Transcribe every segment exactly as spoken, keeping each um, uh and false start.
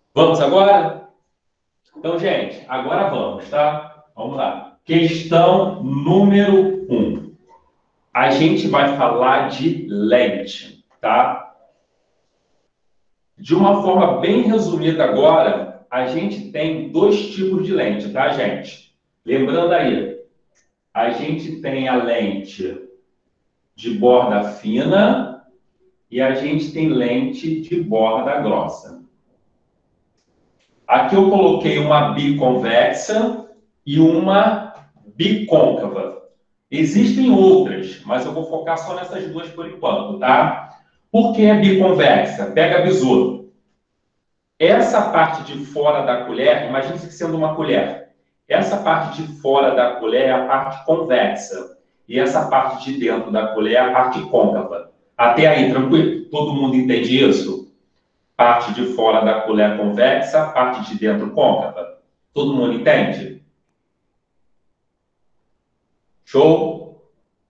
Vamos agora? Então, gente, agora vamos, tá? Vamos lá. Questão número um. A gente vai falar de lente, tá? De uma forma bem resumida agora, a gente tem dois tipos de lente, tá, gente? Lembrando aí, a gente tem a lente de borda fina e a gente tem lente de borda grossa. Aqui eu coloquei uma biconvexa e uma bicôncava. Existem outras, mas eu vou focar só nessas duas por enquanto, tá? Por que é biconvexa? Pega a besouro. Essa parte de fora da colher, imagine isso sendo uma colher. Essa parte de fora da colher é a parte convexa. E essa parte de dentro da colher é a parte côncava. Até aí, tranquilo? Todo mundo entende isso? Parte de fora da colher convexa, parte de dentro côncava. Todo mundo entende? Show?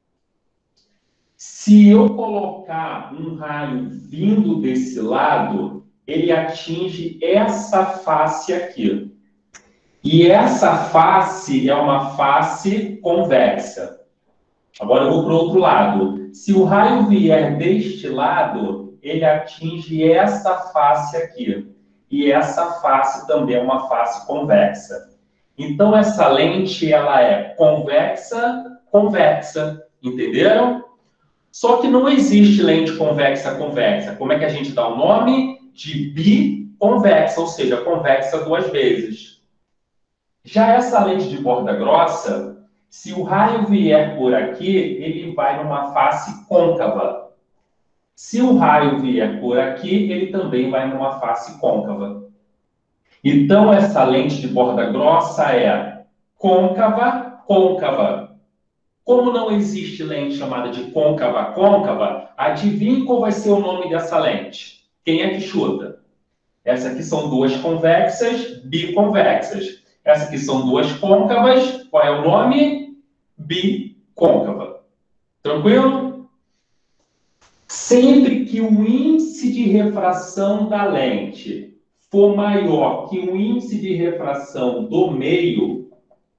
Se eu colocar um raio vindo desse lado, ele atinge essa face aqui. E essa face é uma face convexa. Agora eu vou para o outro lado. Se o raio vier deste lado, ele atinge essa face aqui. E essa face também é uma face convexa. Então, essa lente, ela é convexa, convexa. Entenderam? Só que não existe lente convexa, convexa. Como é que a gente dá o nome? De biconvexa, ou seja, convexa duas vezes. Já essa lente de borda grossa, se o raio vier por aqui, ele vai numa face côncava. Se o raio vier por aqui, ele também vai numa face côncava. Então, essa lente de borda grossa é côncava, côncava. Como não existe lente chamada de côncava, côncava, adivinhe qual vai ser o nome dessa lente? Quem é que chuta? Essa aqui são duas convexas, biconvexas. Essa aqui são duas côncavas, qual é o nome? Bicôncava. Tranquilo? Sempre que o índice de refração da lente for maior que o índice de refração do meio,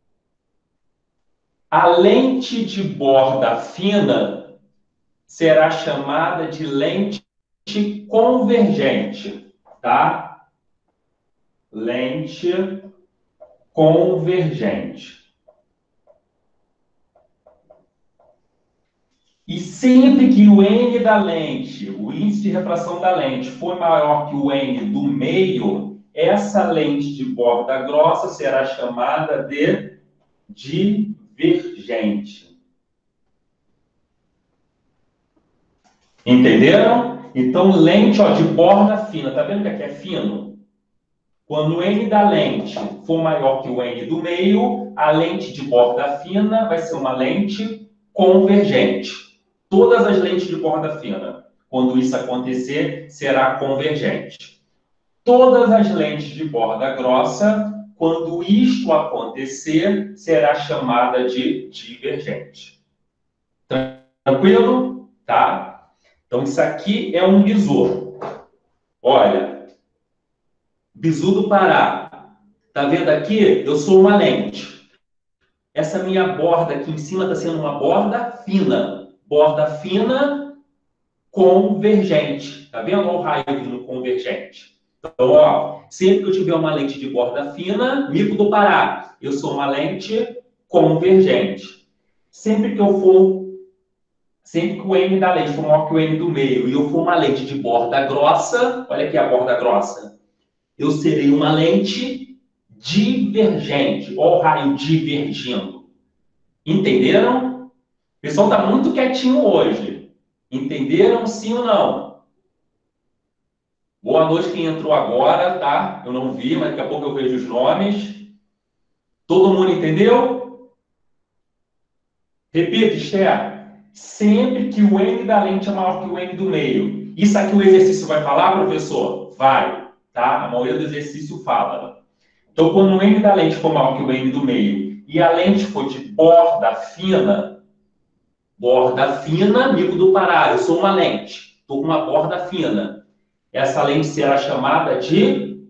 a lente de borda fina será chamada de lente convergente, tá? Lente convergente. E sempre que o N da lente, o índice de refração da lente, for maior que o N do meio, essa lente de borda grossa será chamada de divergente. Entenderam? Então, lente ó, de borda fina. Tá vendo que aqui é fino? Quando o N da lente for maior que o N do meio, a lente de borda fina vai ser uma lente convergente. Todas as lentes de borda fina, quando isso acontecer, será convergente. Todas as lentes de borda grossa, quando isto acontecer, será chamada de divergente. Tranquilo? Tá? Então, isso aqui é um bizu. Olha, bizu do Pará. Tá vendo aqui? Eu sou uma lente. Essa minha borda aqui em cima está sendo uma borda fina. Borda fina convergente. Tá vendo? Olha o raio vindo convergente. Então, ó, sempre que eu tiver uma lente de borda fina, mico do Pará, eu sou uma lente convergente. Sempre que eu for, sempre que o N da lente for maior que o N do meio e eu for uma lente de borda grossa, olha aqui a borda grossa, eu serei uma lente divergente. Olha o raio divergindo. Entenderam? O pessoal está muito quietinho hoje. Entenderam sim ou não? Boa noite quem entrou agora, tá? Eu não vi, mas daqui a pouco eu vejo os nomes. Todo mundo entendeu? Repita, Esther. Sempre que o N da lente é maior que o N do meio. Isso aqui o exercício vai falar, professor? Vai, tá? A maioria do exercício fala. Então, quando o N da lente for maior que o N do meio e a lente for de borda fina, borda fina, amigo do Pará, eu sou uma lente, estou com uma borda fina. Essa lente será chamada de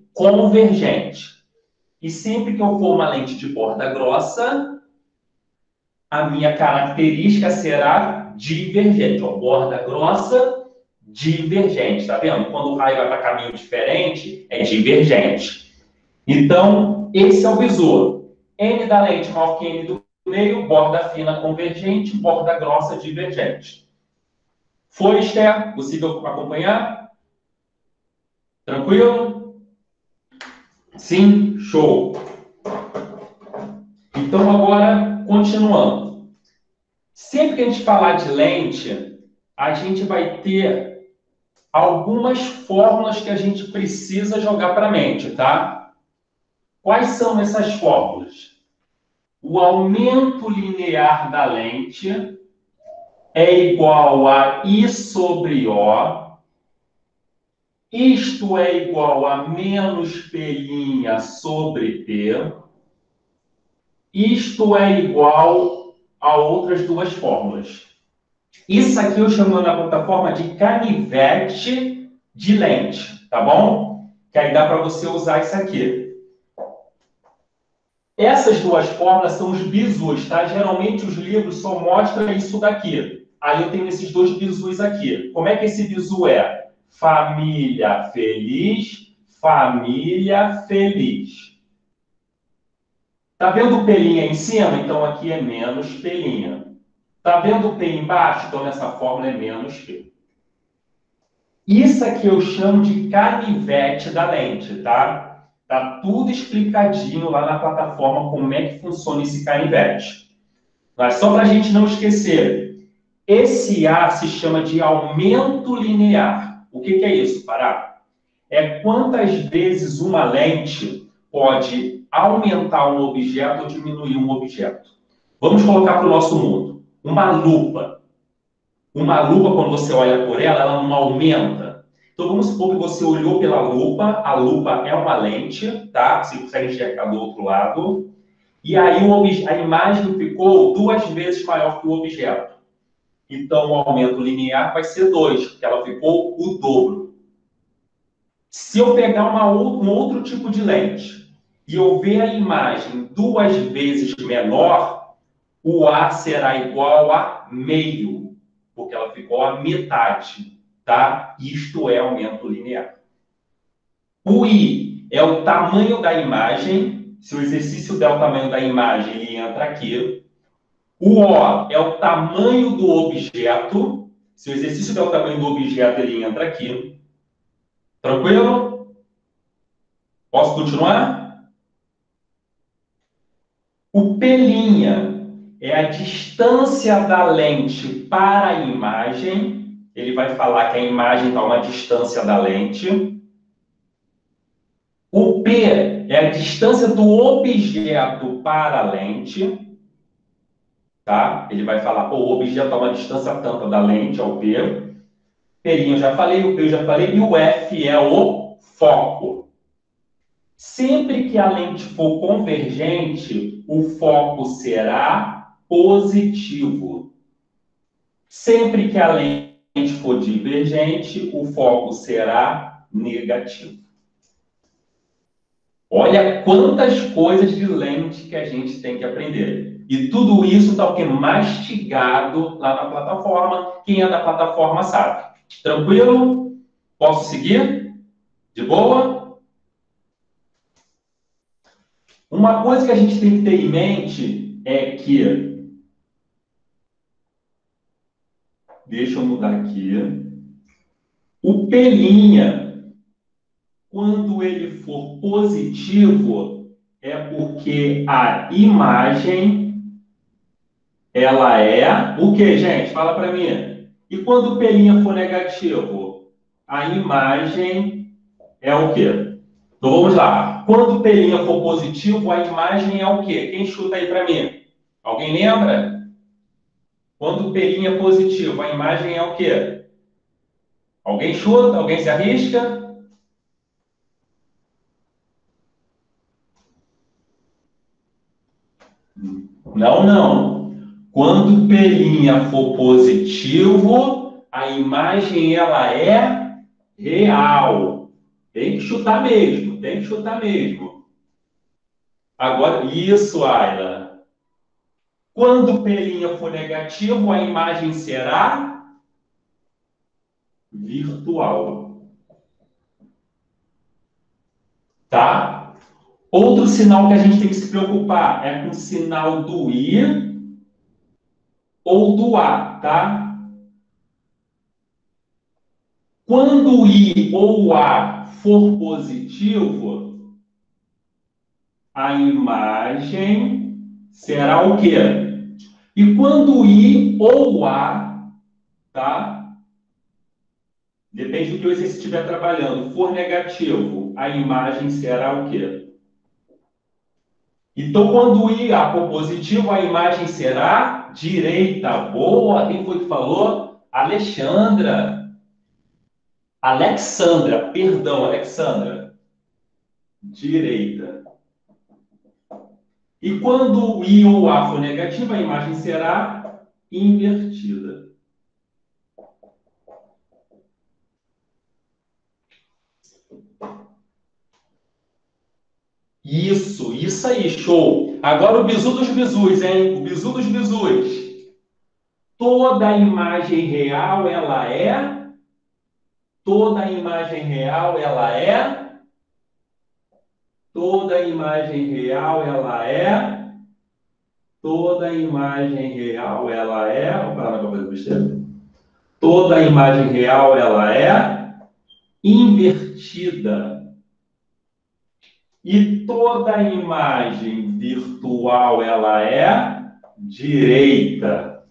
convergente. E sempre que eu for uma lente de borda grossa, a minha característica será divergente. Ó, borda grossa, divergente. Tá vendo? Quando o raio vai para caminho diferente, é divergente. Então, esse é o bizu. N da lente maior que N do meio, borda fina convergente, borda grossa divergente. Foi, Esther? Possível acompanhar? Tranquilo? Sim? Show! Então, agora, continuando. Sempre que a gente falar de lente, a gente vai ter algumas fórmulas que a gente precisa jogar para a mente, tá? Quais são essas fórmulas? O aumento linear da lente é igual a I sobre O. Isto é igual a menos P' sobre P. Isto é igual a outras duas fórmulas. Isso aqui eu chamo na plataforma de canivete de lente, tá bom? Que aí dá para você usar isso aqui. Essas duas fórmulas são os bizus, tá? Geralmente os livros só mostram isso daqui. Aí eu tenho esses dois bizus aqui. Como é que esse bizu é? Família feliz, família feliz. Tá vendo o pelinha em cima? Então aqui é menos pelinha. Tá vendo o P embaixo? Então nessa fórmula é menos P. Isso aqui eu chamo de canivete da lente, tá? Tá tudo explicadinho lá na plataforma como é que funciona esse canivete. Mas só para a gente não esquecer, esse A se chama de aumento linear. O que, que é isso, Pará? É quantas vezes uma lente pode aumentar um objeto ou diminuir um objeto. Vamos colocar para o nosso mundo. Uma lupa. Uma lupa, quando você olha por ela, ela não aumenta. Então, vamos supor que você olhou pela lupa, a lupa é uma lente, tá? Você consegue enxergar do outro lado. E aí a imagem ficou duas vezes maior que o objeto. Então, o aumento linear vai ser dois, porque ela ficou o dobro. Se eu pegar uma, um outro tipo de lente e eu ver a imagem duas vezes menor, o A será igual a meio, porque ela ficou a metade, tá? Isto é aumento linear. O I é o tamanho da imagem. Se o exercício der o tamanho da imagem, ele entra aqui. O O é o tamanho do objeto. Se o exercício der o tamanho do objeto, ele entra aqui. Tranquilo? Posso continuar? O P' é a distância da lente para a imagem. Ele vai falar que a imagem está a uma distância da lente. O P é a distância do objeto para a lente. Tá? Ele vai falar, pô, o objeto está a uma distância tanta da lente ao P. P' eu já falei, o P eu já falei, e o F é o foco. Sempre que a lente for convergente, o foco será positivo. Sempre que a lente for divergente, o foco será negativo. Olha quantas coisas de lente que a gente tem que aprender. E tudo isso está o que? Mastigado lá na plataforma. Quem é da plataforma sabe. Tranquilo? Posso seguir? De boa? Uma coisa que a gente tem que ter em mente é que... Deixa eu mudar aqui. O P', quando ele for positivo, é porque a imagem, ela é... O que, gente? Fala para mim. E quando o P' for negativo? A imagem é o quê? Então, vamos lá. Quando o P' for positivo, a imagem é o quê? Quem chuta aí para mim? Alguém lembra? Quando o P' é positivo, a imagem é o quê? Alguém chuta? Alguém se arrisca? Não, não. Quando o P' for positivo, a imagem ela é real. Tem que chutar mesmo. mesmo, tem que chutar mesmo. Agora, isso, Ayla. Quando P' for negativo, a imagem será virtual. Tá? Outro sinal que a gente tem que se preocupar é com o sinal do I ou do A, tá? Quando o I ou o A for positivo, a imagem será o quê? E quando o I ou o A, tá? Depende do que você estiver trabalhando, for negativo, a imagem será o quê? Então, quando o I A for positivo, a imagem será direita. Boa! Quem foi que falou? Alexandra. Alexandra, perdão, Alexandra. Direita. E quando o I ou o A for negativo, a imagem será invertida. Isso, isso aí, show. Agora o bizu dos bizus, hein? O bizu dos bizus. Toda imagem real, ela é... Toda imagem real, ela é... Toda imagem real, ela é... Toda imagem real, ela é... Vou parar na coisa besteira. Toda imagem real, ela é invertida. E toda imagem virtual, ela é direita.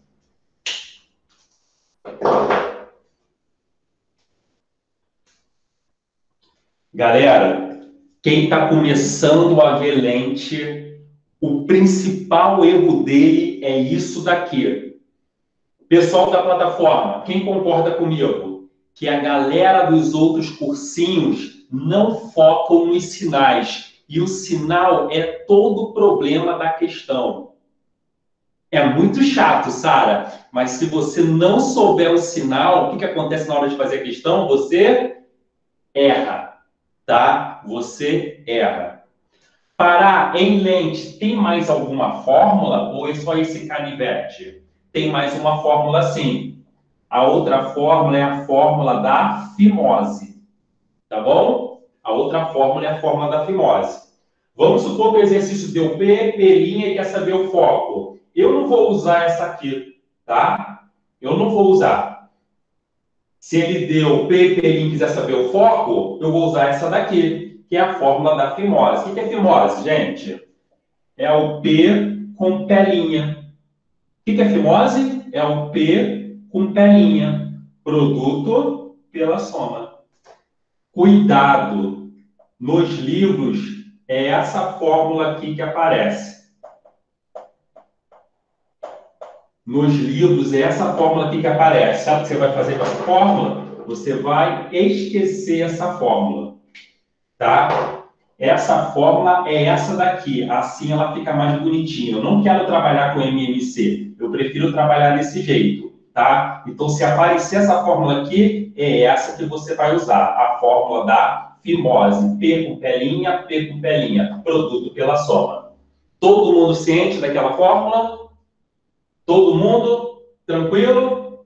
Galera, quem está começando a ver lente, o principal erro dele é isso daqui. Pessoal da plataforma, quem concorda comigo? Que a galera dos outros cursinhos não focam nos sinais. E o sinal é todo o problema da questão. É muito chato, Sara, mas se você não souber o sinal, o que, que acontece na hora de fazer a questão? Você erra, tá? Você erra. Parar em lente, tem mais alguma fórmula ou é só esse canivete? Tem mais uma fórmula sim. A outra fórmula é a fórmula da fimose, tá bom? A outra fórmula é a fórmula da fimose. Vamos supor que o exercício deu P, P' e quer saber o foco. Eu não vou usar essa aqui, tá? Eu não vou usar. Se ele deu P, P' e quiser saber o foco, eu vou usar essa daqui, que é a fórmula da fimose. O que é fimose, gente? É o P com pelinha. O que é fimose? É o P com pelinha. Produto pela soma. Cuidado! Nos livros, é essa fórmula aqui que aparece. Nos livros, é essa fórmula aqui que aparece. Sabe o que você vai fazer com essa fórmula? Você vai esquecer essa fórmula. Tá? Essa fórmula é essa daqui. Assim ela fica mais bonitinha. Eu não quero trabalhar com M M C. Eu prefiro trabalhar desse jeito. Tá? Então, se aparecer essa fórmula aqui, é essa que você vai usar. A fórmula da fimose. P com pelinha, P com pelinha. Produto pela soma. Todo mundo ciente daquela fórmula? Todo mundo? Tranquilo?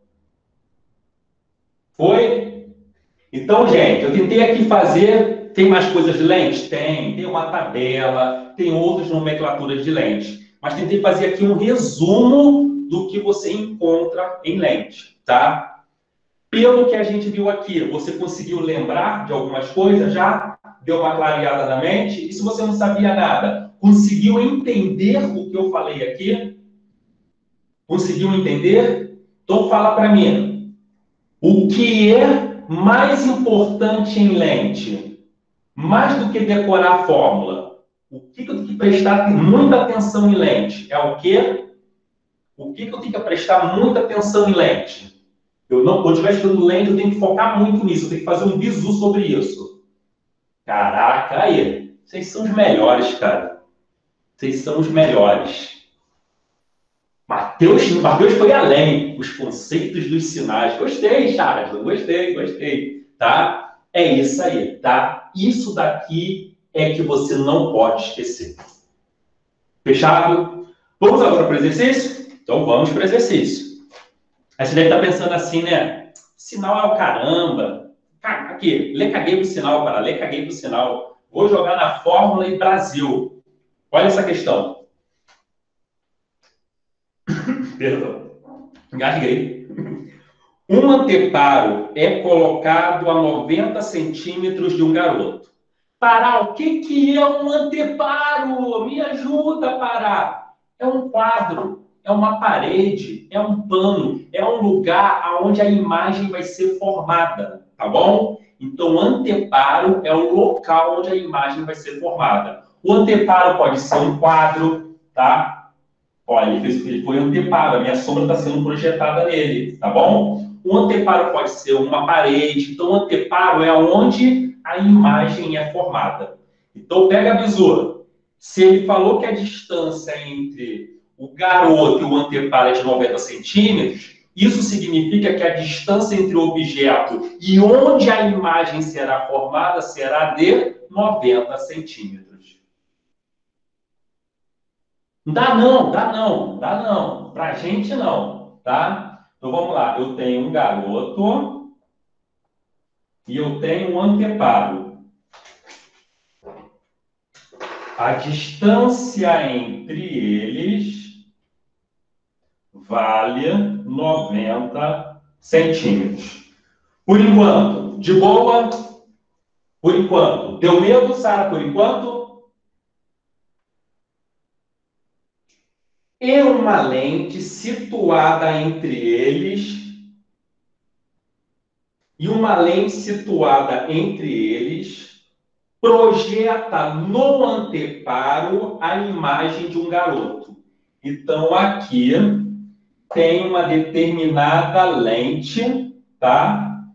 Foi? Então, gente, eu tentei aqui fazer... Tem mais coisas de lente? Tem. Tem uma tabela, tem outras nomenclaturas de lente. Mas tentei fazer aqui um resumo do que você encontra em lente, tá? Pelo que a gente viu aqui, você conseguiu lembrar de algumas coisas já? Deu uma clareada na mente? E se você não sabia nada, conseguiu entender o que eu falei aqui? Conseguiu entender? Então fala para mim. O que é mais importante em lente? Mais do que decorar a fórmula. O que, que eu tenho que prestar muita atenção em lente? É o quê? O que, que eu tenho que prestar muita atenção em lente? Eu não, quando eu estiver estudando lente, eu tenho que focar muito nisso. Eu tenho que fazer um bizu sobre isso. Caraca, aí. Vocês são os melhores, cara. Vocês são os melhores. Mateus, Mateus foi além. Os conceitos dos sinais. Gostei, Charles. Gostei, gostei. Tá? É isso aí, tá? Isso daqui é que você não pode esquecer. Fechado? Vamos agora para o exercício? Então vamos para o exercício. Aí você deve estar pensando assim, né? Sinal é o caramba. Aqui, lê caguei pro sinal, para lê caguei pro sinal. Vou jogar na fórmula e Brasil. Olha essa questão. Perdão. Engasguei. Um anteparo é colocado a noventa centímetros de um garoto. Pará, o que, que é um anteparo? Me ajuda, Pará. É um quadro, é uma parede, é um pano, é um lugar onde a imagem vai ser formada, tá bom? Então, anteparo é o local onde a imagem vai ser formada. O anteparo pode ser um quadro, tá? Olha, ele, fez, ele foi anteparo, a minha sombra está sendo projetada nele, tá bom? Um anteparo pode ser uma parede. Então, o anteparo é onde a imagem é formada. Então, pega a visura. Se ele falou que a distância entre o garoto e o anteparo é de noventa centímetros, isso significa que a distância entre o objeto e onde a imagem será formada será de noventa centímetros. Dá não, dá não, dá não. Pra gente não, tá? Então vamos lá. Eu tenho um garoto e eu tenho um anteparo. A distância entre eles vale noventa centímetros. Por enquanto, de boa? Por enquanto. Deu medo, Sara, por enquanto? E uma lente situada entre eles e uma lente situada entre eles projeta no anteparo a imagem de um garoto. Então, aqui tem uma determinada lente, tá?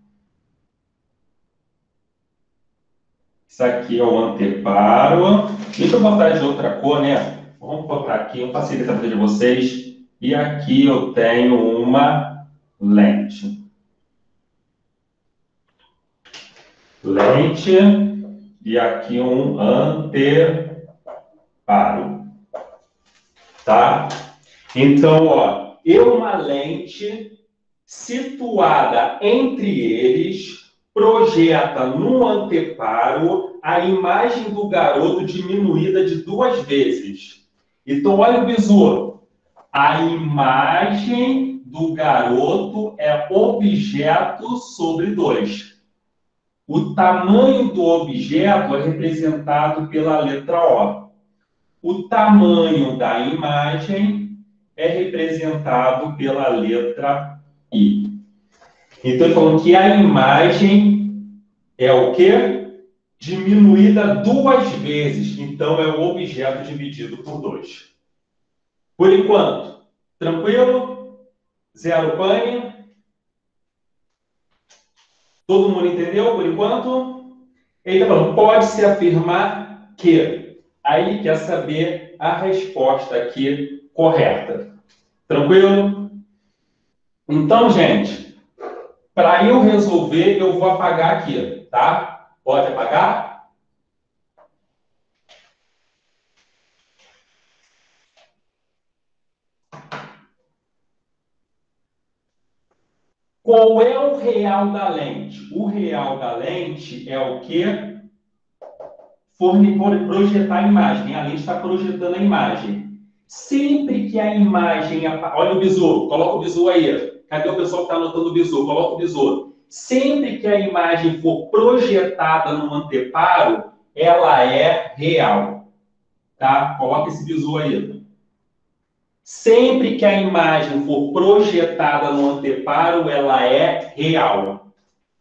Isso aqui é o anteparo. Deixa eu botar de outra cor, né? Vamos botar aqui, eu facilito a vida de vocês. E aqui eu tenho uma lente. Lente e aqui um anteparo. Tá? Então, ó, eu uma lente situada entre eles projeta no anteparo a imagem do garoto diminuída de duas vezes. Então, olha o bizu. A imagem do garoto é objeto sobre dois. O tamanho do objeto é representado pela letra O. O tamanho da imagem é representado pela letra I. Então, falando que a imagem é o quê? Diminuída duas vezes. Então, é o objeto dividido por dois. Por enquanto, tranquilo? Zero pane? Todo mundo entendeu por enquanto? Ele está falando, pode-se afirmar que. Aí ele quer saber a resposta aqui correta. Tranquilo? Então, gente, para eu resolver, eu vou apagar aqui, tá? Pode apagar? Qual é o real da lente? O real da lente é o que? Projetar a imagem. A lente está projetando a imagem. Sempre que a imagem... Olha o bizu, coloca o bizu aí. Cadê o pessoal que está anotando o bizu? Coloca o bizu. Sempre que a imagem for projetada no anteparo, ela é real. Tá? Coloca esse bizu aí. Sempre que a imagem for projetada no anteparo, ela é real.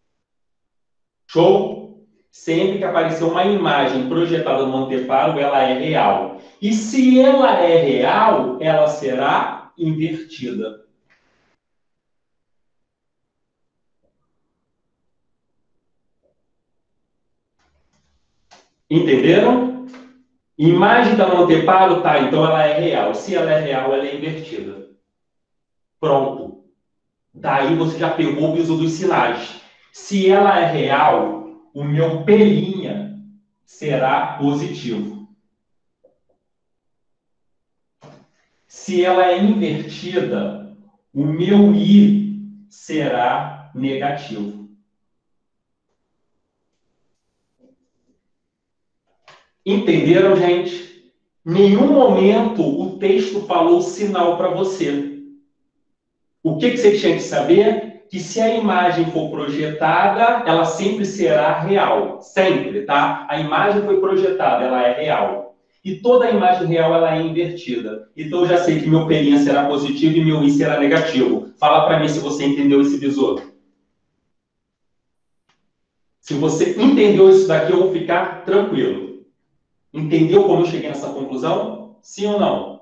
Show? Sempre que aparecer uma imagem projetada no anteparo, ela é real. E se ela é real, ela será invertida. Entenderam? Imagem está no anteparo, tá, então ela é real. Se ela é real, ela é invertida. Pronto. Daí você já pegou o bizu dos sinais. Se ela é real, o meu pelinha será positivo. Se ela é invertida, o meu I será negativo. Entenderam, gente? Em nenhum momento o texto falou sinal para você. O que, que você tinha que saber? Que se a imagem for projetada, ela sempre será real. Sempre, tá? A imagem foi projetada, ela é real. E toda a imagem real, ela é invertida. Então, eu já sei que meu P' será positivo e meu I será negativo. Fala para mim se você entendeu esse besouro. Se você entendeu isso daqui, eu vou ficar tranquilo. Entendeu como eu cheguei nessa conclusão? Sim ou não?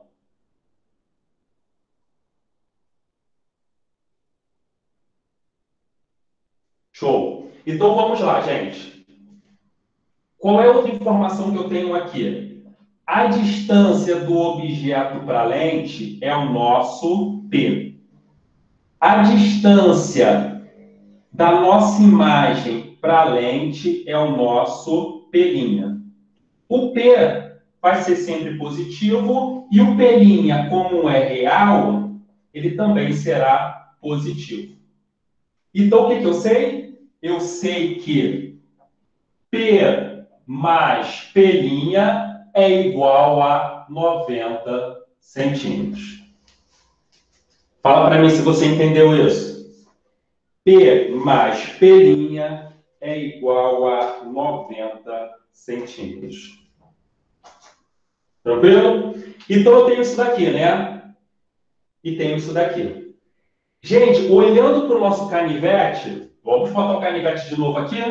Show. Então, vamos lá, gente. Qual é outra informação que eu tenho aqui? A distância do objeto para a lente é o nosso P. A distância da nossa imagem para a lente é o nosso P'. O P vai ser sempre positivo e o P', como é real, ele também será positivo. Então, o que, que eu sei? Eu sei que P mais P' é igual a noventa centímetros. Fala para mim se você entendeu isso. P mais P' é igual a noventa centímetros. Tranquilo? Então, eu tenho isso daqui, né? E tenho isso daqui. Gente, olhando para o nosso canivete, vamos botar o canivete de novo aqui.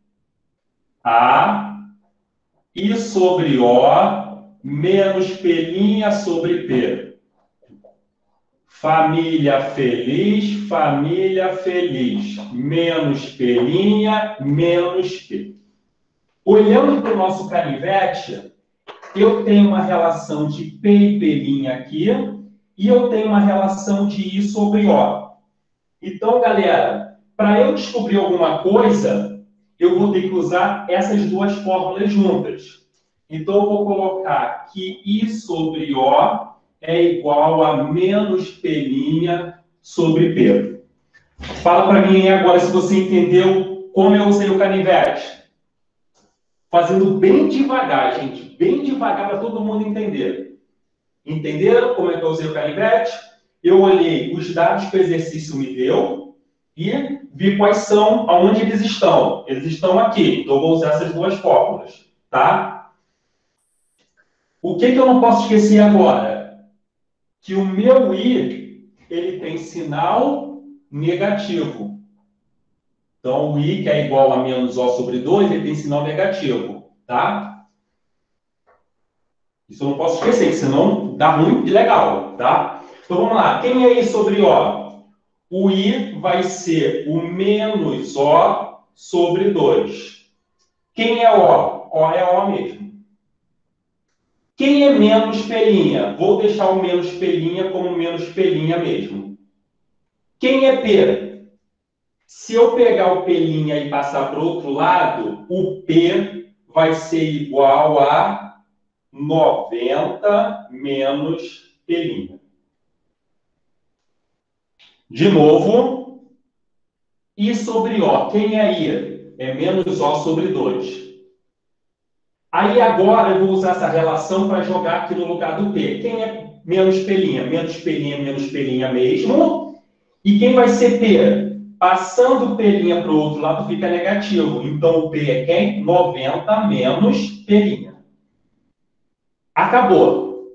A, I sobre O, menos P' sobre P. Família feliz, família feliz. Menos P', menos P. Olhando para o nosso canivete, eu tenho uma relação de P e P' aqui, e eu tenho uma relação de I sobre O. Então, galera, para eu descobrir alguma coisa, eu vou ter que usar essas duas fórmulas juntas. Então, eu vou colocar que I sobre O é igual a menos P' sobre P. Fala para mim agora se você entendeu como eu usei o canivete. Fazendo bem devagar, gente. Bem devagar para todo mundo entender. Entenderam como é que eu usei o canivete? Eu olhei os dados que o exercício me deu e vi quais são, aonde eles estão. Eles estão aqui. Então, eu vou usar essas duas fórmulas, tá? O que, que eu não posso esquecer agora? Que o meu I, ele tem sinal negativo. Então, o I, que é igual a menos O sobre dois, ele tem sinal negativo, tá? Isso eu não posso esquecer, senão dá muito legal, tá? Então, vamos lá. Quem é I sobre O? O I vai ser o menos O sobre dois. Quem é O? O é O mesmo. Quem é menos P'? Vou deixar o menos P' como menos P' mesmo. Quem é P? Se eu pegar o P' e passar para o outro lado, o P vai ser igual a noventa menos P'. De novo, I sobre O. Quem é I? É menos O sobre dois. Aí agora eu vou usar essa relação para jogar aqui no lugar do P. Quem é menos P'? Menos P', menos P' mesmo. E quem vai ser P? Passando o P' para o outro lado fica negativo. Então o P é quem? noventa menos P'. Acabou.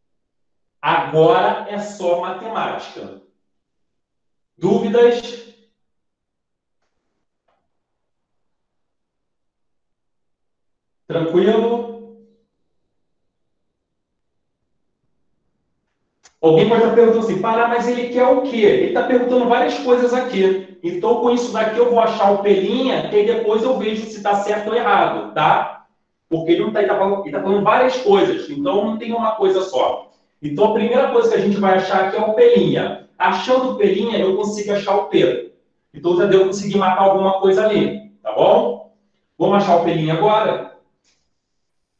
Agora é só matemática. Dúvidas? Tranquilo? Alguém pode estar perguntando assim, para, mas ele quer o quê? Ele está perguntando várias coisas aqui. Então, com isso daqui, eu vou achar o P', e depois eu vejo se está certo ou errado, tá? Porque ele está tá falando, tá falando várias coisas, então não tem uma coisa só. Então, a primeira coisa que a gente vai achar aqui é o P'. Achando o P', eu consigo achar o P. Então, já deu conseguir matar alguma coisa ali, tá bom? Vamos achar o P' agora?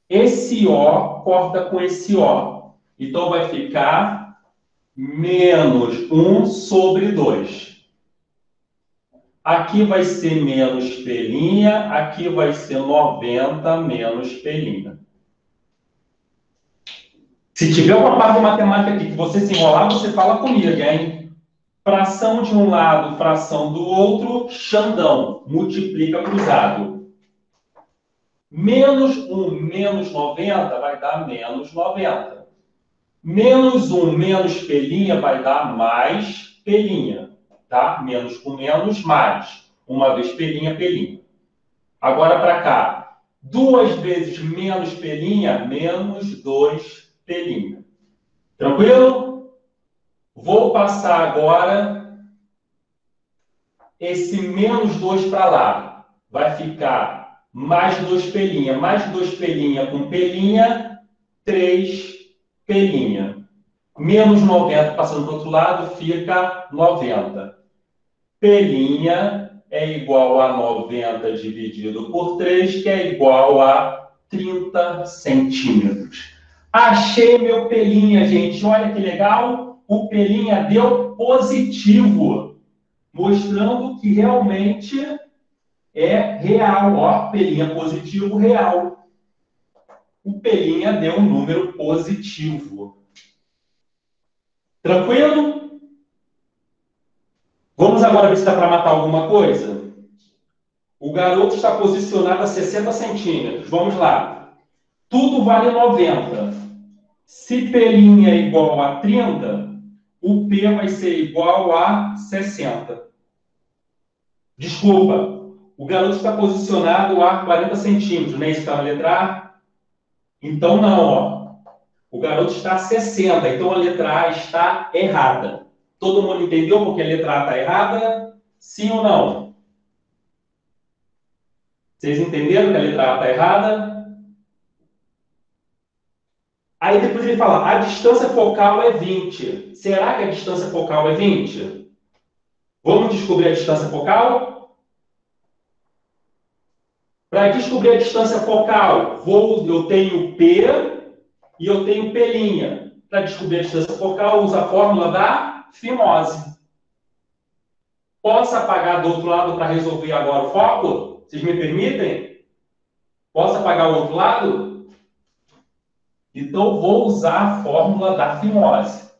Esse O corta com esse O. Então, vai ficar menos um sobre dois. Aqui vai ser menos P', aqui vai ser noventa menos P'. Se tiver uma parte de matemática aqui que você se enrolar, você fala comigo, hein? Fração de um lado, fração do outro, Xandão. Multiplica cruzado. Menos um menos noventa vai dar menos noventa. Menos um menos P' vai dar mais P'. Tá? Menos com menos, mais. Uma vez P', P'. Agora para cá. Duas vezes menos P', menos dois P'. Tranquilo? Vou passar agora esse menos dois para lá. Vai ficar mais dois P'. Mais dois P' com P', três P'. Menos noventa passando para o outro lado, fica noventa. P' é igual a noventa dividido por três, que é igual a trinta centímetros. Achei meu P', gente. Olha que legal. O P' deu positivo, mostrando que realmente é real. Ó, P' positivo real. O P' deu um número positivo. Tranquilo? Vamos agora ver se dá para matar alguma coisa. O garoto está posicionado a sessenta centímetros. Vamos lá. Tudo vale noventa. Se P' é igual a trinta, o P vai ser igual a sessenta. Desculpa, o garoto está posicionado a quarenta centímetros, não é isso que está na letra A? Então não, ó. O garoto está a sessenta, então a letra A está errada. Todo mundo entendeu porque a letra A está errada? Sim ou não? Vocês entenderam que a letra A está errada? Aí depois ele fala, a distância focal é vinte. Será que a distância focal é vinte? Vamos descobrir a distância focal? Para descobrir a distância focal, vou, eu tenho P e eu tenho P'. Para descobrir a distância focal, uso a fórmula da fimose. Posso apagar do outro lado para resolver agora o foco? Vocês me permitem? Posso apagar o outro lado? Então, vou usar a fórmula da fimose.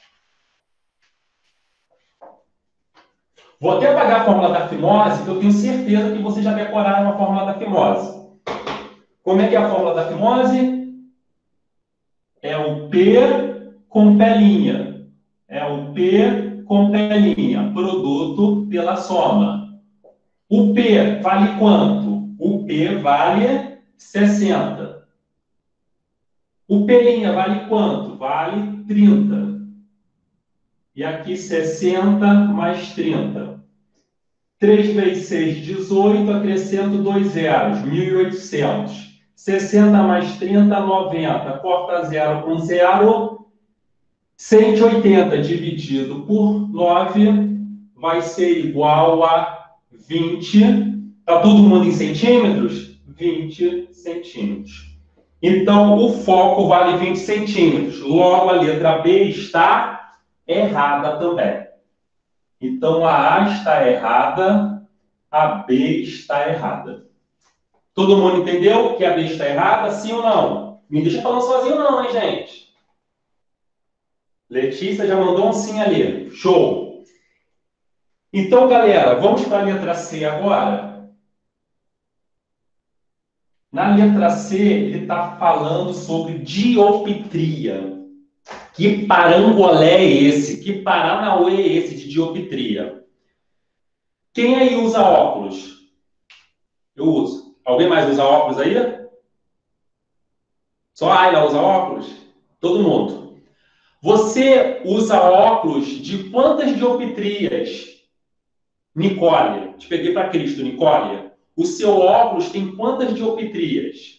Vou até apagar a fórmula da fimose, que eu tenho certeza que vocês já decoraram a fórmula da fimose. Como é que é a fórmula da fimose? É o P com P'. É o P com P'. Produto pela soma. O P vale quanto? O P vale sessenta. O P' vale quanto? Vale trinta. E aqui sessenta mais trinta. três vezes seis, dezoito. Acrescento dois zeros, mil e oitocentos. sessenta mais trinta, noventa. Corta zero com zero. cento e oitenta dividido por nove vai ser igual a vinte. Está todo mundo em centímetros? vinte centímetros. Então, o foco vale vinte centímetros. Logo, a letra B está errada também. Então, a A está errada, a B está errada. Todo mundo entendeu que a B está errada? Sim ou não? Me deixa falando sozinho não, hein, gente? Letícia já mandou um sim ali. Show! Então, galera, vamos para a letra C agora. Na letra C, ele está falando sobre dioptria. Que parangolé é esse? Que paranauê é esse de dioptria? Quem aí usa óculos? Eu uso. Alguém mais usa óculos aí? Só a Ayla usa óculos? Todo mundo. Você usa óculos de quantas dioptrias? Nicole. Te peguei para Cristo, Nicole. O seu óculos tem quantas dioptrias?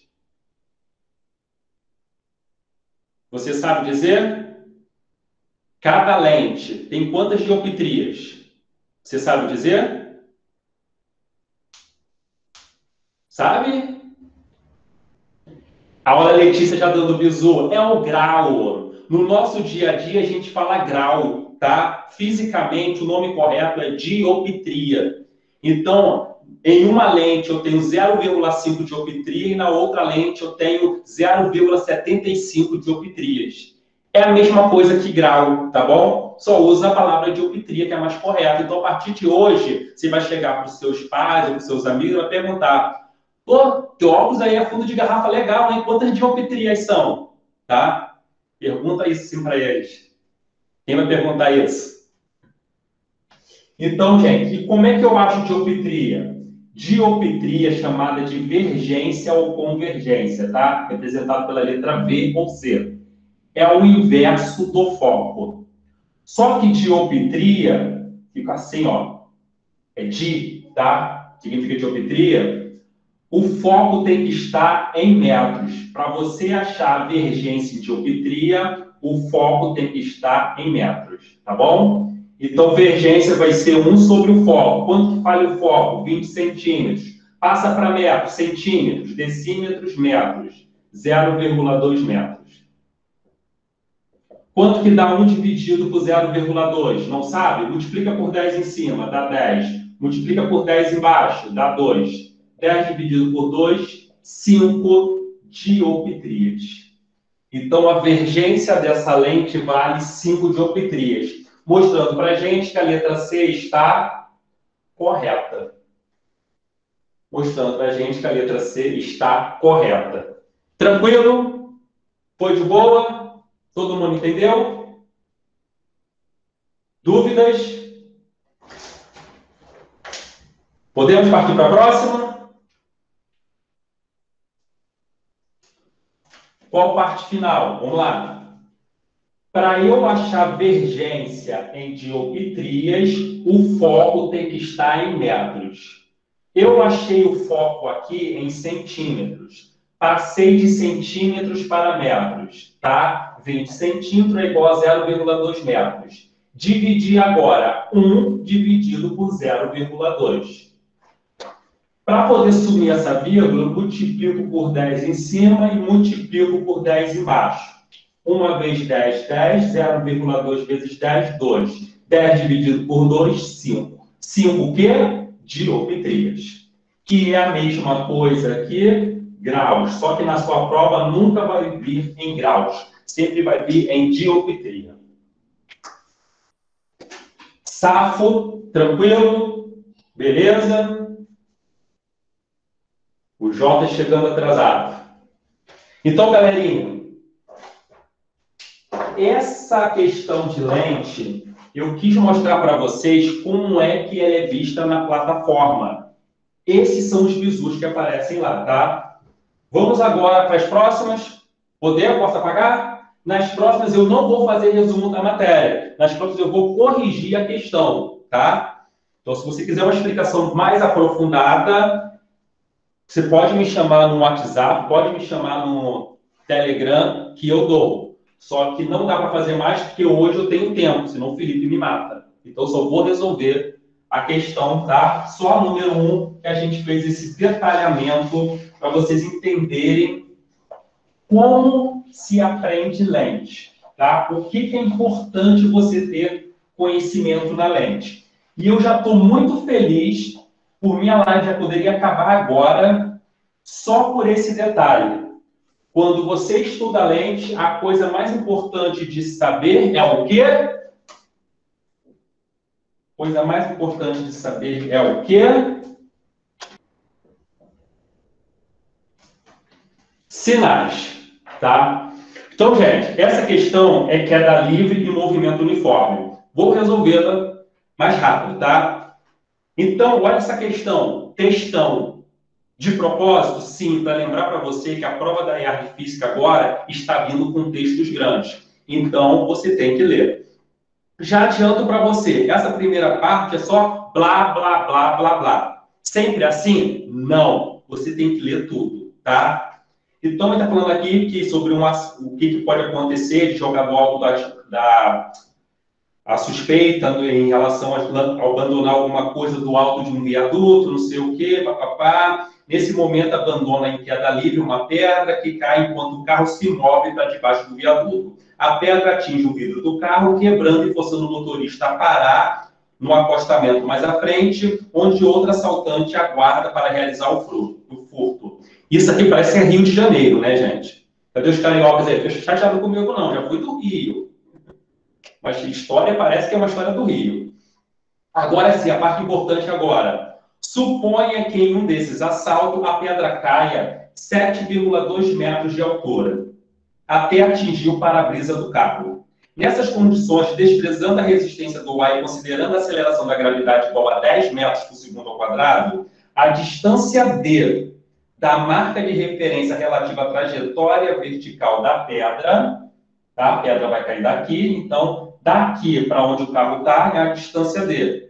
Você sabe dizer? Cada lente tem quantas dioptrias? Você sabe dizer? Sabe? A Ana Letícia já dando bisu. É o grau. No nosso dia a dia, a gente fala grau, tá? Fisicamente, o nome correto é dioptria. Então, em uma lente eu tenho zero vírgula cinco dioptria e na outra lente eu tenho zero vírgula setenta e cinco dioptrias. É a mesma coisa que grau, tá bom? Só usa a palavra dioptria, que é mais correta. Então, a partir de hoje, você vai chegar para os seus pais ou para os seus amigos e vai perguntar: pô, teu óculos aí é fundo de garrafa legal, hein? Quantas dioptrias são? Tá? Pergunta isso sim para eles. Quem vai perguntar isso? Então, gente, e como é que eu acho dioptria? Dioptria é chamada de divergência ou convergência, tá? Representado pela letra V ou C. É o inverso do foco. Só que dioptria fica assim, ó. É di, tá? Significa dioptria. O foco tem que estar em metros. Para você achar a divergência em dioptria, o foco tem que estar em metros, tá bom? Então, divergência vai ser um sobre o foco. Quanto que vale o foco? vinte centímetros. Passa para metros, centímetros, decímetros, metros. zero vírgula dois metros. Quanto que dá um dividido por zero vírgula dois? Não sabe? Multiplica por dez em cima, dá dez. Multiplica por dez embaixo, dá dois. dez dividido por dois, cinco dioptrias. Então, a divergência dessa lente vale cinco dioptrias, mostrando para a gente que a letra C está correta. Mostrando para a gente que a letra C está correta. Tranquilo? Foi de boa? Todo mundo entendeu? Dúvidas? Podemos partir para a próxima? Qual parte final? Vamos lá. Para eu achar divergência em dioptrias, o foco tem que estar em metros. Eu achei o foco aqui em centímetros. Passei de centímetros para metros, tá? vinte centímetros é igual a zero vírgula dois metros. Dividi agora um dividido por zero vírgula dois. Para poder sumir essa vírgula, eu multiplico por dez em cima e multiplico por dez embaixo. uma vezes dez, dez. zero vírgula dois vezes dez, dois. dez dividido por dois, cinco. cinco o quê? Dioptrias. Que é a mesma coisa que graus. Só que na sua prova nunca vai vir em graus. Sempre vai vir em dioptria. Safo, tranquilo? Beleza? O Jota chegando atrasado. Então, galerinha, essa questão de lente, eu quis mostrar para vocês como é que ela é vista na plataforma. Esses são os bisus que aparecem lá, tá? Vamos agora para as próximas. Poder? Posso apagar? Nas próximas eu não vou fazer resumo da matéria. Nas próximas eu vou corrigir a questão, tá? Então, se você quiser uma explicação mais aprofundada, você pode me chamar no WhatsApp, pode me chamar no Telegram, que eu dou. Só que não dá para fazer mais, porque hoje eu tenho tempo, senão o Felipe me mata. Então, eu só vou resolver a questão, tá? Só a número um, que a gente fez esse detalhamento para vocês entenderem como se aprende lente, tá? Por que que é importante você ter conhecimento na lente. E eu já estou muito feliz por minha live já poderia acabar agora só por esse detalhe. Quando você estuda lente, a coisa mais importante de saber é o quê? A coisa mais importante de saber é o quê? Sinais, tá? Então, gente, essa questão é queda livre e movimento uniforme. Vou resolvê-la mais rápido, tá? Então, olha essa questão. Textão. De propósito, sim, para lembrar para você que a prova da I A R de Física agora está vindo com textos grandes. Então, você tem que ler. Já adianto para você, essa primeira parte é só blá, blá, blá, blá, blá. Sempre assim? Não. Você tem que ler tudo, tá? Então, ele está falando aqui que sobre um, o que, que pode acontecer de jogar do alto da, da a suspeita em relação a, a abandonar alguma coisa do alto de um viaduto, não sei o quê, papapá. nesse momento abandona em queda livre uma pedra que cai enquanto o carro se move para debaixo do viaduto. A pedra atinge o vidro do carro, quebrando e forçando o motorista a parar no acostamento mais à frente, onde outro assaltante aguarda para realizar o furto. Isso aqui parece ser Rio de Janeiro, né, gente? Cadê os cariocas aí? Fica chateado comigo, não. Já fui do Rio. Mas a história parece que é uma história do Rio. Agora sim, a parte importante agora. Suponha que em um desses assaltos a pedra caia sete vírgula dois metros de altura, até atingir o para-brisa do carro. Nessas condições, desprezando a resistência do ar e considerando a aceleração da gravidade igual a dez metros por segundo ao quadrado, a distância D da marca de referência relativa à trajetória vertical da pedra, tá? A pedra vai cair daqui, então, daqui para onde o carro está é a distância D.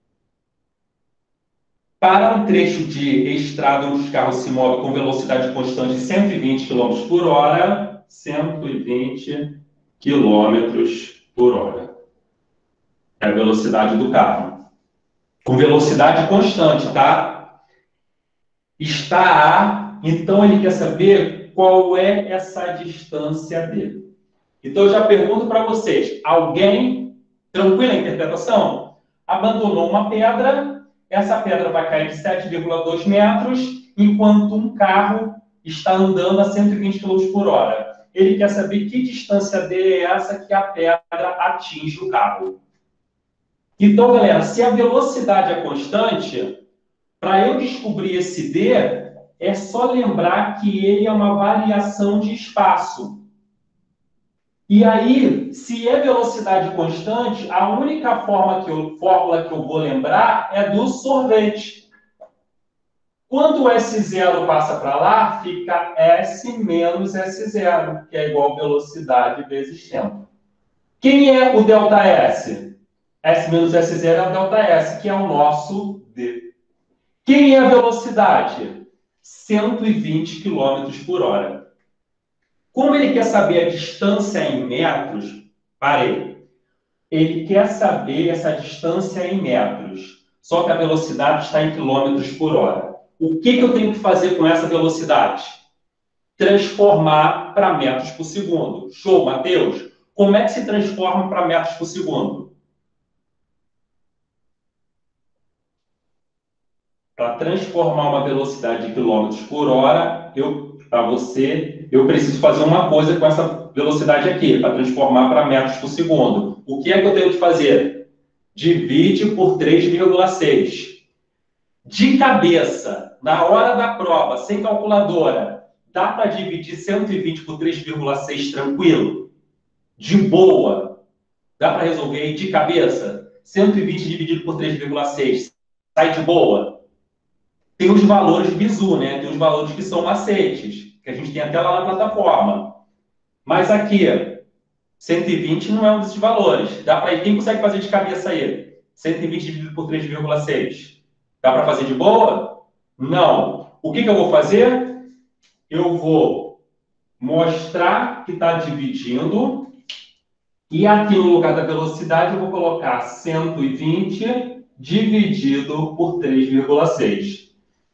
Para um trecho de estrada onde os carros se movem com velocidade constante de cento e vinte quilômetros por hora, cento e vinte quilômetros por hora. É a velocidade do carro. Com velocidade constante, tá? Está a... Então, ele quer saber qual é essa distância dele. Então, eu já pergunto para vocês. Alguém, tranquila a interpretação? Abandonou uma pedra. Essa pedra vai cair de sete vírgula dois metros, enquanto um carro está andando a cento e vinte quilômetros por hora. Ele quer saber que distância D é essa que a pedra atinge o carro. Então, galera, se a velocidade é constante, para eu descobrir esse D, é só lembrar que ele é uma variação de espaço. E aí, se é velocidade constante, a única forma que eu, fórmula que eu vou lembrar é do sorvete. Quando o S zero passa para lá, fica S menos S zero, que é igual a velocidade vezes tempo. Quem é o ΔS? S menos S zero é o ΔS, que é o nosso D. Quem é a velocidade? cento e vinte quilômetros por hora. Como ele quer saber a distância em metros, parei. Ele quer saber essa distância em metros, só que a velocidade está em quilômetros por hora. O que, que eu tenho que fazer com essa velocidade? Transformar para metros por segundo. Show, Matheus? Como é que se transforma para metros por segundo? Para transformar uma velocidade de quilômetros por hora, eu, para você, eu preciso fazer uma coisa com essa velocidade aqui, para transformar para metros por segundo. O que é que eu tenho que fazer? Divide por três vírgula seis. De cabeça, na hora da prova, sem calculadora, dá para dividir cento e vinte por três vírgula seis tranquilo? De boa. Dá para resolver aí de cabeça? cento e vinte dividido por três vírgula seis. Sai de boa? Tem os valores bizu, né? Tem os valores que são macetes, que a gente tem até lá na plataforma. Mas aqui, cento e vinte não é um desses valores. Dá para ir. Quem consegue fazer de cabeça aí? cento e vinte dividido por três vírgula seis. Dá para fazer de boa? Não. O que, que eu vou fazer? Eu vou mostrar que está dividindo. E aqui no lugar da velocidade eu vou colocar cento e vinte dividido por três vírgula seis.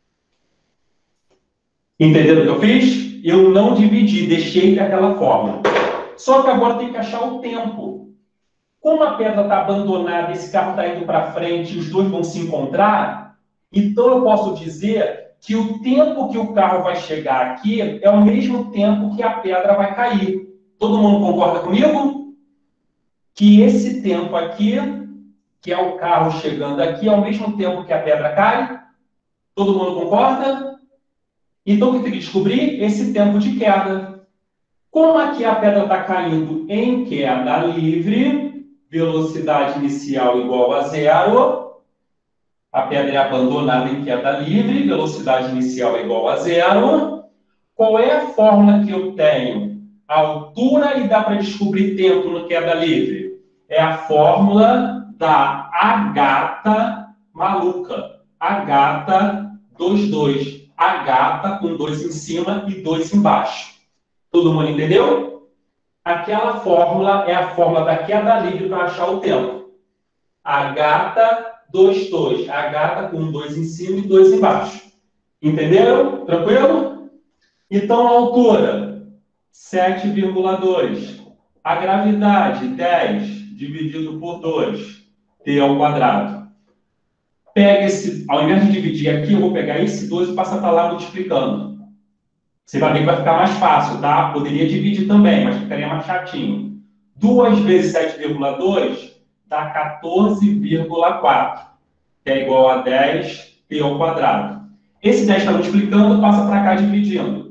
Entenderam o que eu fiz? Eu não dividi, deixei daquela forma. Só que agora tem que achar o tempo. Como a pedra está abandonada, esse carro está indo para frente, os dois vão se encontrar, então eu posso dizer que o tempo que o carro vai chegar aqui é o mesmo tempo que a pedra vai cair. Todo mundo concorda comigo? Que esse tempo aqui, que é o carro chegando aqui, é o mesmo tempo que a pedra cai? Todo mundo concorda? Então, o que tem que descobrir? Esse tempo de queda. Como aqui a pedra está caindo em queda livre, velocidade inicial igual a zero, a pedra é abandonada em queda livre, velocidade inicial é igual a zero. Qual é a fórmula que eu tenho? A altura e dá para descobrir tempo no queda livre. É a fórmula da A gata maluca. A gata vinte e dois. A gata com dois em cima e dois embaixo. Todo mundo entendeu? Aquela fórmula é a fórmula da queda livre para achar o tempo. A gata vinte e dois. A gata com dois em cima e dois embaixo. Entenderam? Tranquilo? Então, a altura, sete vírgula dois. A gravidade, dez dividido por dois, t ao quadrado. Pega esse, ao invés de dividir aqui, eu vou pegar esse dois e passar para lá multiplicando. Você vai ver que vai ficar mais fácil, tá? Poderia dividir também, mas ficaria mais chatinho. duas vezes sete vírgula dois dá quatorze vírgula quatro, que é igual a dez t ao quadrado. Esse dez está multiplicando, passa para cá dividindo.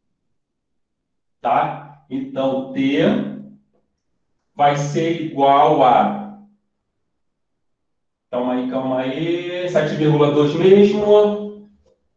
Tá? Então, t vai ser igual a... Calma aí, calma aí. sete vírgula dois mesmo.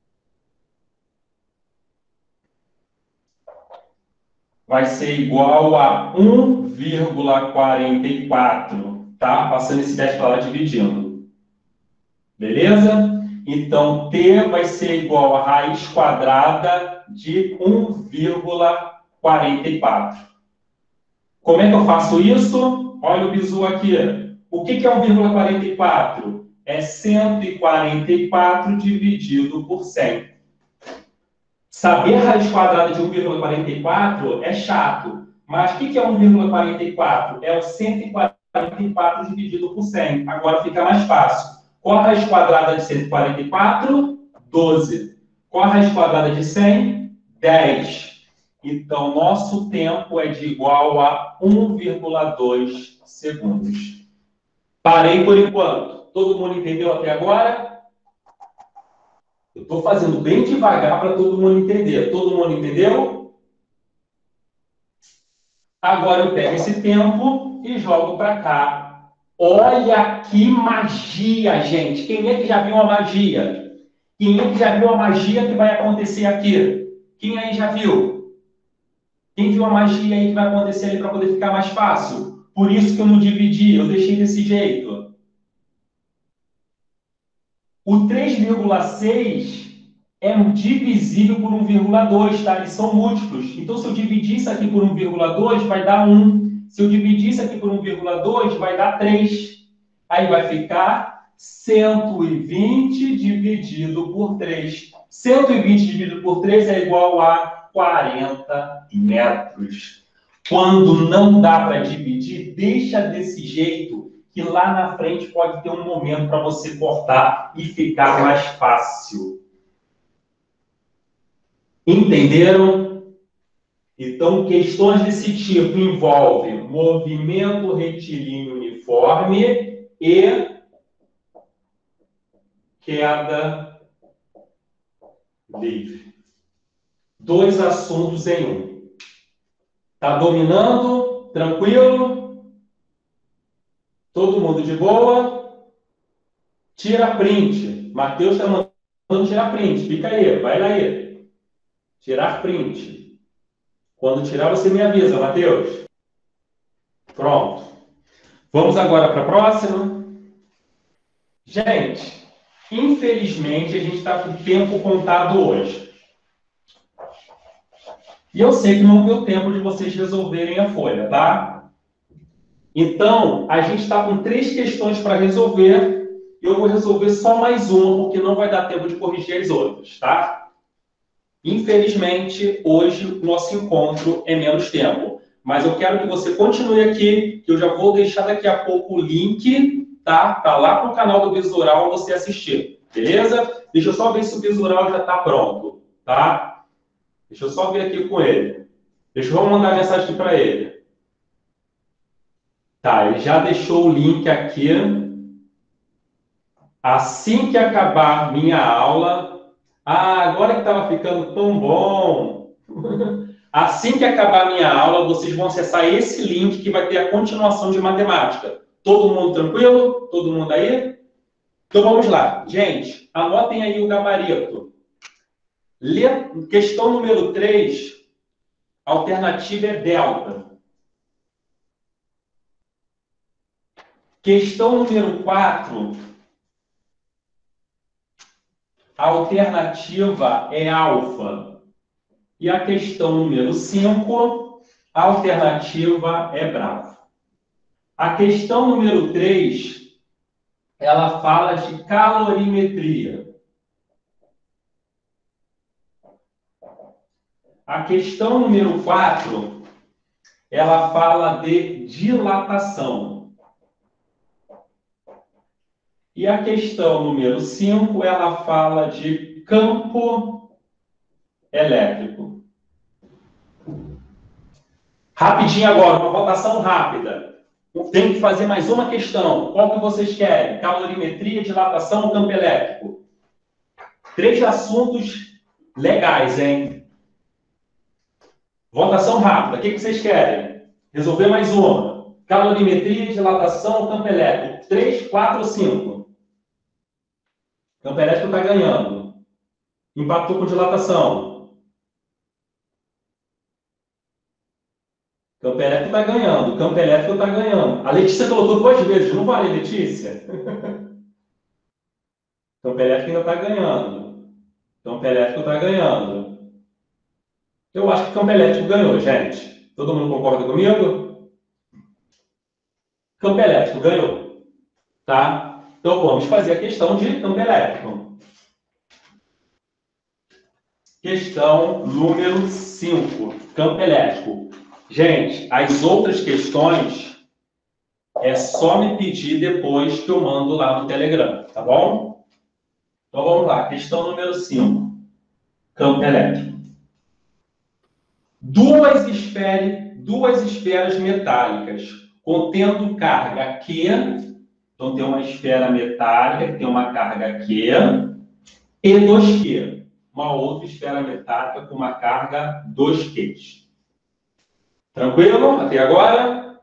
Vai ser igual a um vírgula quarenta e quatro. Tá? Passando esse dez para lá dividindo. Beleza? Então, t vai ser igual a raiz quadrada de um vírgula quarenta e quatro. Como é que eu faço isso? Olha o bizu aqui. O que é um vírgula quarenta e quatro? É cento e quarenta e quatro dividido por cem. Saber a raiz quadrada de um vírgula quarenta e quatro é chato. Mas o que é um vírgula quarenta e quatro? É o cento e quarenta e quatro dividido por cem. Agora fica mais fácil. Qual a raiz quadrada de cento e quarenta e quatro? doze. Qual a raiz quadrada de cem? dez. Então, nosso tempo é de igual a um vírgula dois segundos. Parei por enquanto. Todo mundo entendeu até agora? Eu estou fazendo bem devagar para todo mundo entender. Todo mundo entendeu? Agora eu pego esse tempo e jogo para cá. Olha que magia, gente. Quem é que já viu a magia? Quem é que já viu a magia que vai acontecer aqui? Quem aí já viu? Quem viu a magia aí que vai acontecer ali para poder ficar mais fácil? Por isso que eu não dividi, eu deixei desse jeito. O três vírgula seis é um divisível por um vírgula dois, tá? Eles são múltiplos. Então, se eu dividir isso aqui por um vírgula dois, vai dar um. Se eu dividir isso aqui por um vírgula dois, vai dar três. Aí vai ficar cento e vinte dividido por três. cento e vinte dividido por três é igual a quarenta metros. Quando não dá para dividir, deixa desse jeito, que lá na frente pode ter um momento para você cortar e ficar mais fácil. Entenderam? Então, questões desse tipo envolvem movimento retilíneo uniforme e queda livre. Dois assuntos em um. Tá dominando? Tranquilo? Todo mundo de boa? Tira print. Matheus está mandando tirar print. Fica aí, vai lá aí. Tirar print. Quando tirar, você me avisa, Matheus. Pronto. Vamos agora para a próxima. Gente, infelizmente, a gente está com o tempo contado hoje. E eu sei que não deu tempo de vocês resolverem a folha, tá? Então, a gente está com três questões para resolver. Eu vou resolver só mais uma, porque não vai dar tempo de corrigir as outras, tá? Infelizmente, hoje o nosso encontro é menos tempo. Mas eu quero que você continue aqui, que eu já vou deixar daqui a pouco o link, tá? Tá lá para o canal do Visural você assistir, beleza? Deixa eu só ver se o Visural já está pronto, tá? Deixa eu só ver aqui com ele. Deixa eu mandar mensagem aqui para ele. Tá, ele já deixou o link aqui. Assim que acabar minha aula... Ah, agora que estava ficando tão bom! Assim que acabar minha aula, vocês vão acessar esse link que vai ter a continuação de matemática. Todo mundo tranquilo? Todo mundo aí? Então vamos lá. Gente, anotem aí o gabarito. Questão número três, a alternativa é delta. Questão número quatro, a alternativa é alfa. E a questão número cinco, a alternativa é bravo. A questão número três, ela fala de calorimetria. A questão número quatro, ela fala de dilatação. E a questão número cinco, ela fala de campo elétrico. Rapidinho agora, uma votação rápida. Tem que fazer mais uma questão. Qual que vocês querem? Calorimetria, dilatação ou campo elétrico? Três assuntos legais, hein? Votação rápida. O que vocês querem? Resolver mais uma. Calorimetria, dilatação ou campo elétrico? Três, quatro ou cinco? Campo elétrico está ganhando. Empatou com dilatação. Campo elétrico está ganhando. Campo elétrico está ganhando. A Letícia colocou duas vezes. Não vale, Letícia? Campo elétrico ainda está ganhando. Campo elétrico está ganhando. Eu acho que campo elétrico ganhou, gente. Todo mundo concorda comigo? Campo elétrico ganhou. Tá? Então vamos fazer a questão de campo elétrico. Questão número cinco. Campo elétrico. Gente, as outras questões é só me pedir depois que eu mando lá no Telegram, tá bom? Então vamos lá, questão número cinco. Campo elétrico. Duas esferas, duas esferas metálicas contendo carga Q, então tem uma esfera metálica que tem uma carga Q, e dois Q, uma outra esfera metálica com uma carga dois Q. Tranquilo? Até agora?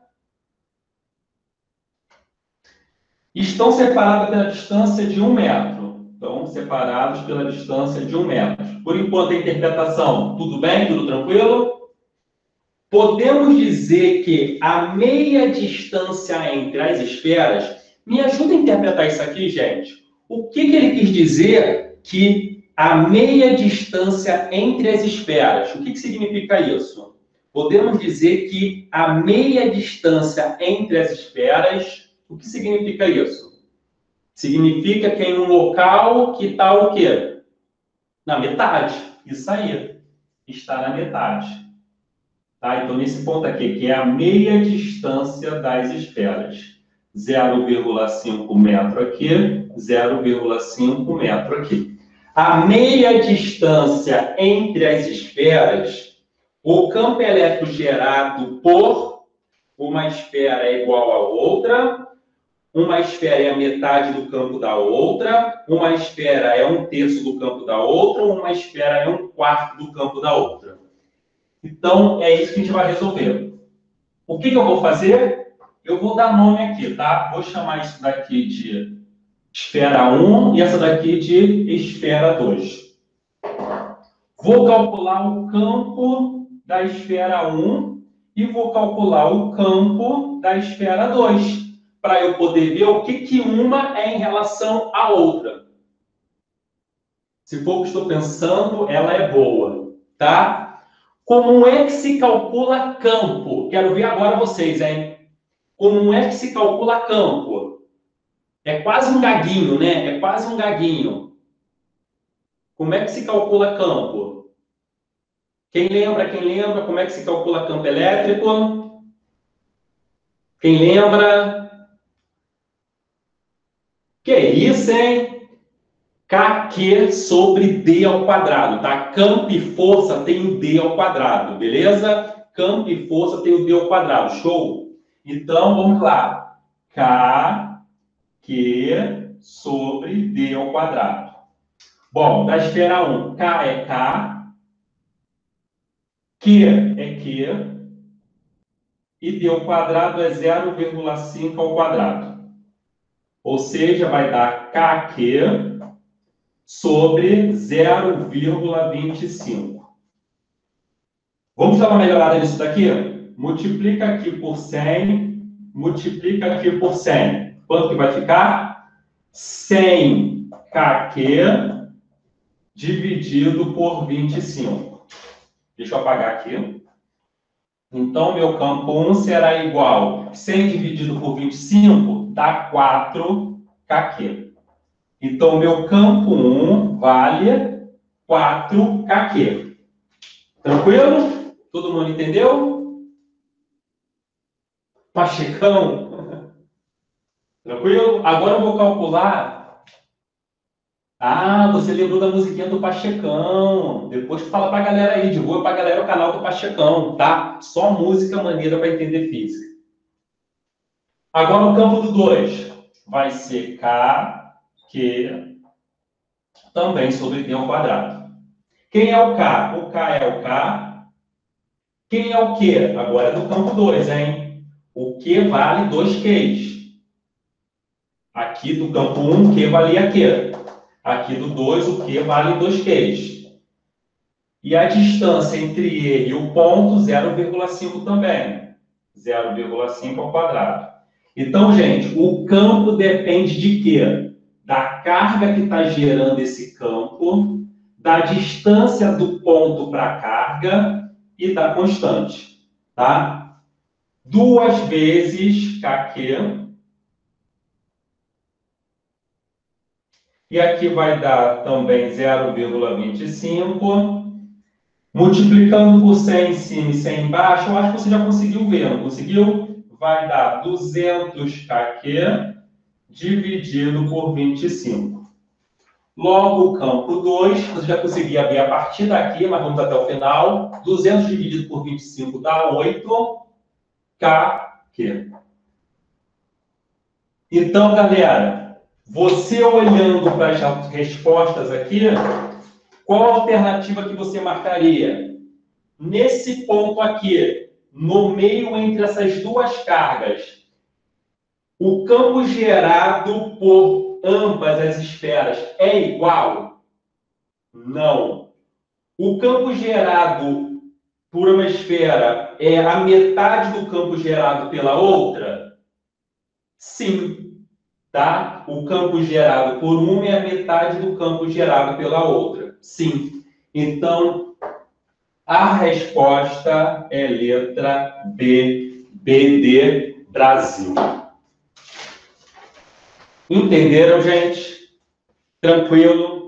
Estão separadas pela distância de um metro. Estão separados pela distância de um metro. Por enquanto, a interpretação, tudo bem? Tudo tranquilo? Podemos dizer que a meia distância entre as esferas... Me ajuda a interpretar isso aqui, gente. O que, que ele quis dizer que a meia distância entre as esferas? O que, que significa isso? Podemos dizer que a meia distância entre as esferas, o que significa isso? Significa que em um local que está o quê? Na metade. Isso aí. Está na metade. Tá? Então, nesse ponto aqui, que é a meia distância das esferas. zero vírgula cinco metro aqui, zero vírgula cinco metro aqui. A meia distância entre as esferas... O campo elétrico gerado por uma esfera é igual a outra, uma esfera é a metade do campo da outra, uma esfera é um terço do campo da outra, uma esfera é um quarto do campo da outra. Então, é isso que a gente vai resolver. O que, que eu vou fazer? Eu vou dar nome aqui, tá? Vou chamar isso daqui de esfera um e essa daqui de esfera dois. Vou calcular o campo da esfera um e vou calcular o campo da esfera dois, para eu poder ver o que, que uma é em relação à outra. Se for o que estou pensando, ela é boa, tá? Como é que se calcula campo? Quero ver agora vocês, hein? Como é que se calcula campo? É quase um gaguinho, né? É quase um gaguinho. Como é que se calcula campo? Quem lembra, quem lembra, como é que se calcula campo elétrico? Quem lembra? Que isso, hein? K Q sobre D ao quadrado, tá? Campo e força tem o D ao quadrado, beleza? Campo e força tem o D ao quadrado, show? Então, vamos lá. K Q sobre D ao quadrado. Bom, da esfera um, K é K, Q é Q, e D ao quadrado é zero vírgula cinco ao quadrado. Ou seja, vai dar K Q sobre zero vírgula vinte e cinco. Vamos dar uma melhorada nisso daqui? Multiplica aqui por cem, multiplica aqui por cem. Quanto que vai ficar? cem K Q dividido por vinte e cinco. Deixa eu apagar aqui. Então, meu campo um será igual a cem dividido por vinte e cinco, dá quatro K Q. Então, meu campo um vale quatro K Q. Tranquilo? Todo mundo entendeu? Pachecão? Tranquilo? Agora eu vou calcular. Ah, você lembrou da musiquinha do Pachecão. Depois fala pra galera aí, divulga pra galera o canal do Pachecão, tá? Só música maneira para entender física. Agora o campo do dois vai ser K, Q, também sobre D ao quadrado. Quem é o K? O K é o K. Quem é o Q? Agora é do campo dois, hein? O Q vale dois Qs. Aqui do campo um, Q valia Q. Aqui do dois, o Q vale dois Qs. E a distância entre ele e o ponto, zero vírgula cinco também. zero vírgula cinco ao quadrado. Então, gente, o campo depende de quê? Da carga que está gerando esse campo, da distância do ponto para a carga e da constante, tá? Duas vezes K Q. E aqui vai dar também zero vírgula vinte e cinco. Multiplicando por cem em cima e cem embaixo, eu acho que você já conseguiu ver, não conseguiu? Vai dar duzentos K Q dividido por vinte e cinco. Logo, o campo dois, você já conseguia ver a partir daqui, mas vamos até o final. duzentos dividido por vinte e cinco dá oito K Q. Então, galera, você olhando para as respostas aqui, qual a alternativa que você marcaria? Nesse ponto aqui, no meio entre essas duas cargas, o campo gerado por ambas as esferas é igual? Não. O campo gerado por uma esfera é a metade do campo gerado pela outra? Sim. Tá? O campo gerado por uma é a metade do campo gerado pela outra? Sim. Então, a resposta é letra B, B de Brasil. Entenderam, gente? Tranquilo?